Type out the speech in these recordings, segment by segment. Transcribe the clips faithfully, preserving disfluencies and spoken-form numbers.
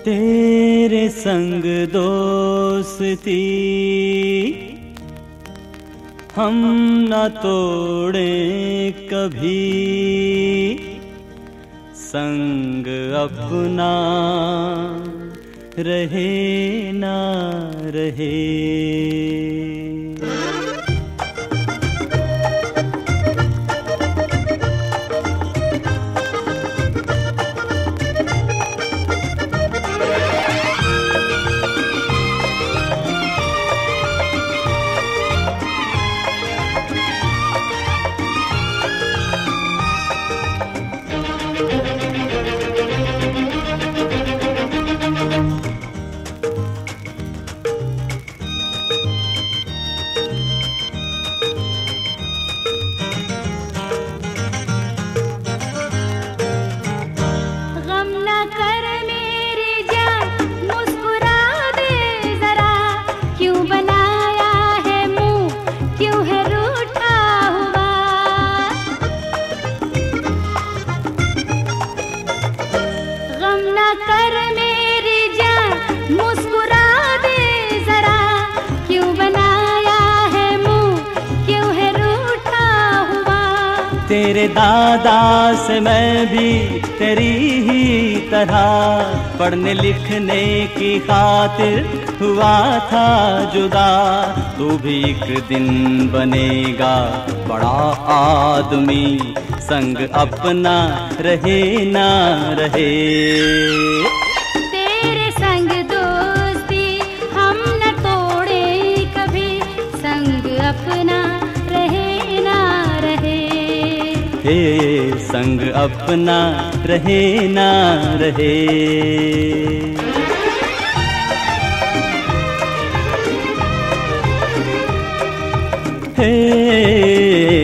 तेरे संग दोस्ती हम न तोड़े कभी, संग अपना रहे ना रहे। कर मेरी जान मुस्कुरा दे जरा, क्यों बनाया है मुंह, क्यों है रूठा हुआ। तेरे दादा से मैं भी तेरी ही तरह पढ़ने लिखने की खातिर हुआ था जुदा। तू भी एक दिन बनेगा बड़ा आदमी, संग अपना रहे ना रहे। तेरे संग दोस्ती हम न तोड़े कभी, संग अपना रहे ना रहे। हे संग अपना रहे ना रहे। हे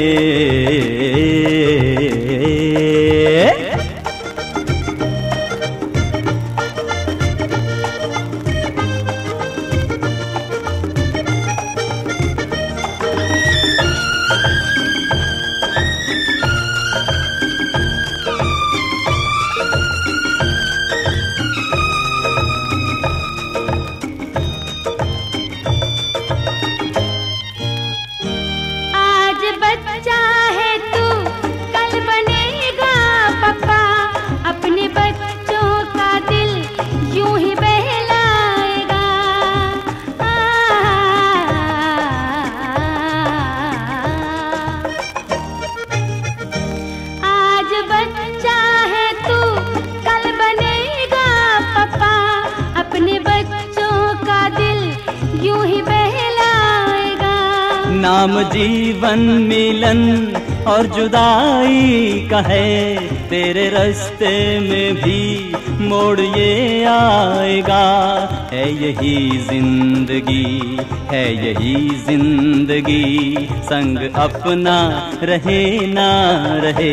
बच्चा है तू, कल बनेगा पापा, अपने बच्चों का दिल यूं ही बहलाएगा। आज बच्चा है तू, कल बनेगा पापा, अपने बच्चों का दिल यूं ही बहलाएगा। नाम जीवन मिलन और जुदाई का है, तेरे रास्ते में भी मोड़ ये आएगा। है यही जिंदगी, है यही जिंदगी, संग अपना रहे ना रहे।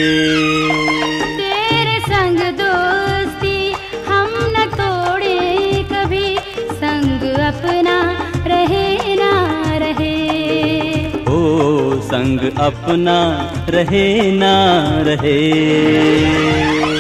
तेरे संग दोस्ती हम न तोड़े कभी, संग अपना रहे ना रहे। संग अपना रहे ना रहे।